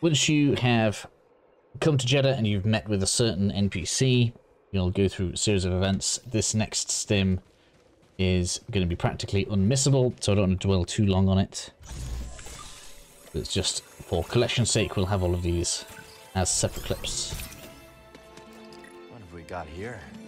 once you have come to Jeddah and you've met with a certain NPC, you'll go through a series of events. This next stim is going to be practically unmissable, so I don't want to dwell too long on it. It's just for collection's sake, we'll have all of these as separate clips. What have we got here?